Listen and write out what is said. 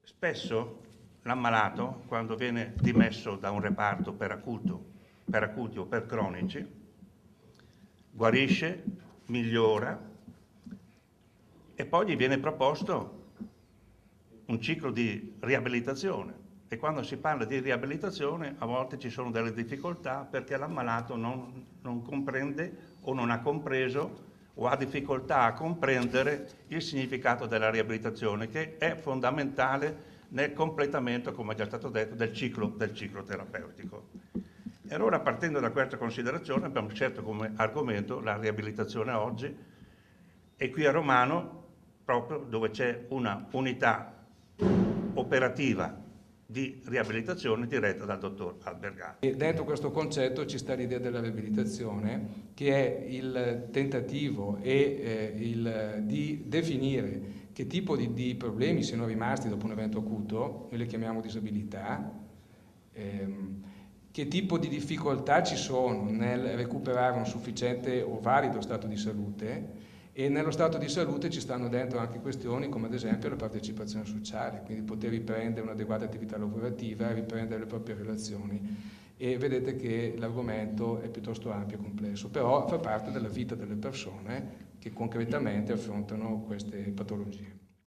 Spesso l'ammalato, quando viene dimesso da un reparto per acuti o per cronici, guarisce, migliora e poi gli viene proposto un ciclo di riabilitazione. E quando si parla di riabilitazione a volte ci sono delle difficoltà perché l'ammalato non comprende o non ha compreso o ha difficoltà a comprendere il significato della riabilitazione, che è fondamentale nel completamento, come è già stato detto, del ciclo terapeutico. E allora, partendo da questa considerazione, abbiamo scelto come argomento la riabilitazione oggi, e qui a Romano, proprio dove c'è una unità operativa di riabilitazione diretta dal dottor Albergati. E dentro questo concetto ci sta l'idea della riabilitazione, che è il tentativo di definire che tipo di problemi siano rimasti dopo un evento acuto, noi le chiamiamo disabilità, che tipo di difficoltà ci sono nel recuperare un sufficiente o valido stato di salute, e nello stato di salute ci stanno dentro anche questioni come ad esempio la partecipazione sociale, quindi poter riprendere un'adeguata attività lavorativa, riprendere le proprie relazioni. E vedete che l'argomento è piuttosto ampio e complesso, però fa parte della vita delle persone che concretamente affrontano queste patologie.